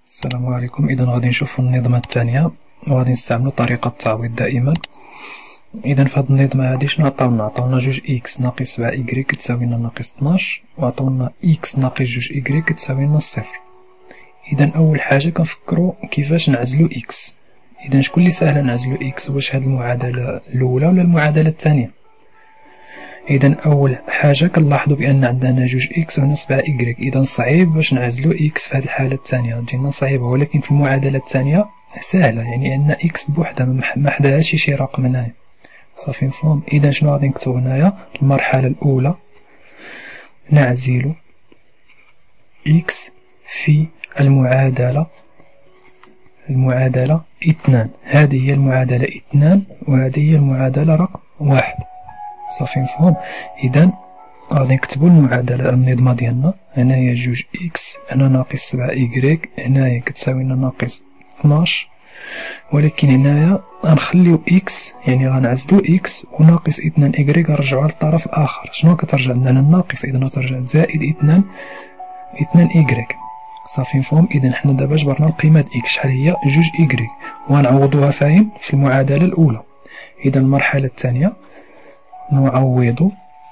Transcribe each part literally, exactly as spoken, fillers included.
السلام عليكم. اذا غادي نشوفوا النظمه الثانيه وغادي نستعملوا طريقه التعويض دائما. اذا في هذه النظمه هذه شنو عطاونا؟ عطاونا جوج اكس ناقص سبعة اي كتساوي لنا ناقص اثناش، وعطاونا اكس ناقص جوج اي كتساوي لنا صفر. اذا اول حاجه كنفكروا كيفاش نعزلوا اكس. اذا شكون اللي ساهل نعزلوا اكس؟ واش هذه المعادله الاولى ولا المعادله الثانيه؟ اذا اول حاجه كنلاحظوا بان عندنا جوج اكس وهنا سبعة اي. اذا صعيب باش نعزلوا اكس في هذه الحاله الثانيه، تجينا صعيبه. ولكن في المعادله الثانيه سهله، يعني عندنا اكس بوحدها ما حداهاش شي رقم هنايا. صافي مفهوم. اذا شنو غادي نكتبوا هنايا؟ المرحله الاولى نعزل اكس في المعادله المعادله اثنان. هذه هي المعادله اثنان وهذه هي المعادله رقم واحد. صافي مفهوم. اذا غادي نكتبوا المعادله النظمه ديالنا. هنايا جوج اكس، هنا ناقص سبعة اي، هنايا كتساوي لنا ناقص اثناش. ولكن هنايا غنخليو اكس، يعني غنعزلو اكس وناقص اثنان اي غنرجعوها للطرف الاخر. شنو كترجع لنا؟ الناقص. اذا غترجع زائد اثنان اثنان اي. صافي مفهوم. اذا حنا دابا جبرنا القيمه اكس شحال هي؟ جوج اي، وغنعوضوها فين؟ في المعادله الاولى. اذا المرحله الثانيه نعوض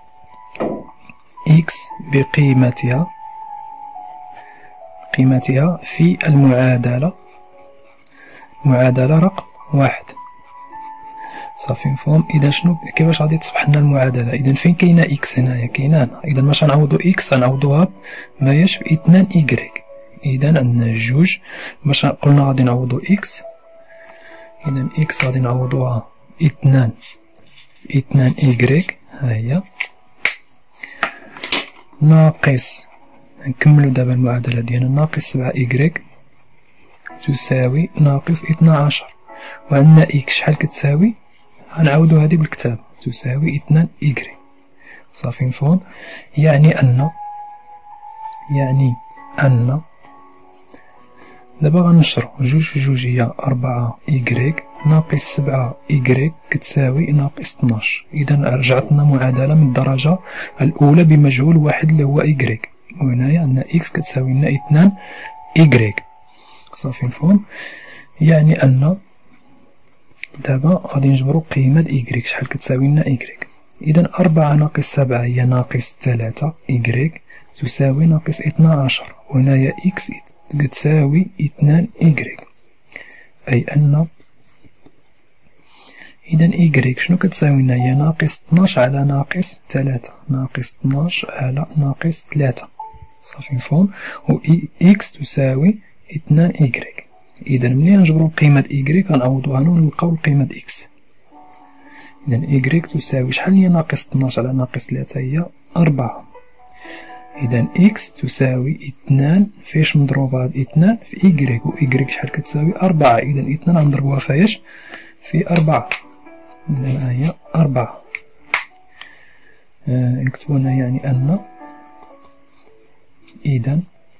x بقيمتها قيمتها في المعادلة معادلة رقم واحد. صافي مفهوم. إذا شنو كيفاش غادي تصبح لنا المعادلة؟ إذا فين كاينة x؟ هنايا كاينة هنا. إذا باش نعوضو x غنعوضوها بماياش باثنان y. إذا عندنا جوج، باش قلنا غادي نعوضو x. إذا x غادي نعوضوها اثنان اثنان اي، ها هي، ناقص، نكملو دابا المعادلة ديالنا، ناقص سبعة اي تساوي ناقص اثنا عشر. وعندنا اكس شحال كتساوي؟ غنعاودو هادي بالكتاب، تساوي اثنان اي. صافي مفهوم. يعني أن يعني أن دابا غنشرو جوج جوج هي أربعة اي ناقص سبعة اي كتساوي ناقص اثناش. إذا رجعت لنا معادلة من الدرجة الأولى بمجهول واحد اللي هو اي. وهنايا عندنا اكس كتساوي لنا اثنان اي. صافي مفهوم. يعني أن دابا غادي نجبرو قيمة اي شحال كتساوي لنا اي. إذا أربعة ناقص سبعة هي ناقص ثلاثة اي تساوي ناقص اثنا عشر. وهنايا اكس كتساوي اثنان اي. أي أن إذا إيكغيك شنو كتساوي لنا؟ هي ناقص اثناش على ناقص ثلاثة، ناقص اثناش على ناقص ثلاثة. صافي مفهوم. و إكس تساوي اثنان إيكغيك. إذا ملي نجبرو قيمة إيكغيك غنعوضوها هنا ونلقاو قيمة إكس. إذا إيكغيك تساوي شحال هي ناقص اثناش على ناقص ثلاثة؟ هي أربعة. إذا إكس تساوي اثنان فاش مضروبة اثنان في إيكغيك، و إيكغيك شحال كتساوي؟ أربعة. إذا اثنان غنضربوها فاش؟ في أربعة. إذا هي أربعة. آه نكتبو هنا يعني أن إذا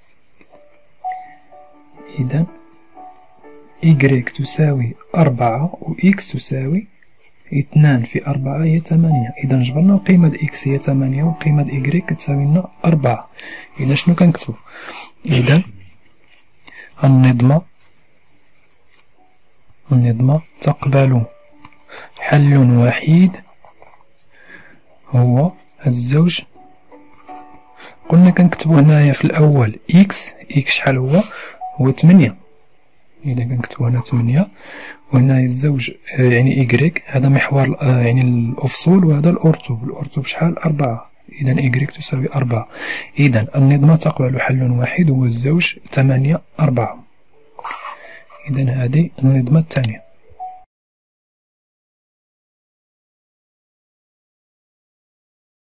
إذا إيكغيك تساوي أربعة و إكس تساوي اثنان في أربعة هي ثمانية. إذا جبرنا القيمة د إكس هي ثمانية والقيمة د إيكغيك كتساوي لنا أربعة. إذا شنو كنكتبو؟ إذا النظمة النظمة تقبل حل وحيد هو الزوج. قلنا كنكتبو هنايا في الأول إكس، إكس شحال هو؟ هو ثمانية. إذا كنكتبو هنا ثمانية، وهنايا الزوج يعني إيكغيك، هذا محور يعني الأفصول، وهذا الأرتوب، الأرتوب شحال؟ أربعة. إذا إيكغيك تساوي أربعة. إذا النظمة تقبل حل وحيد هو الزوج ثمانية أربعة. إذا هذه النظمة الثانية.